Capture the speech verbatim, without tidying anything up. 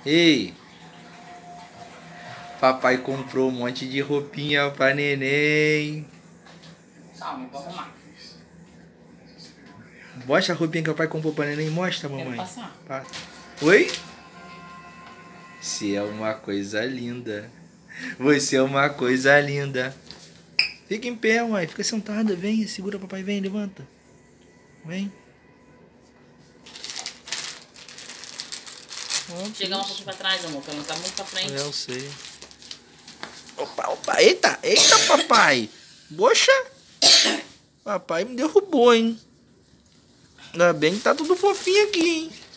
Ei, papai comprou um monte de roupinha pra neném. Calma, eu vou arrumar. Mostra a roupinha que o papai comprou pra neném. Mostra, Quero mamãe. passar. Passa. Oi? Você é uma coisa linda. Você é uma coisa linda. Fica em pé, mãe. Fica sentada. Vem, segura, papai. Vem, levanta. Vem. Oh, Chega um pouquinho pra trás, amor, pra não tá muito pra frente. Eu sei. Opa, opa. Eita, eita, papai. Poxa. Papai me derrubou, hein. Ainda bem que tá tudo fofinho aqui, hein.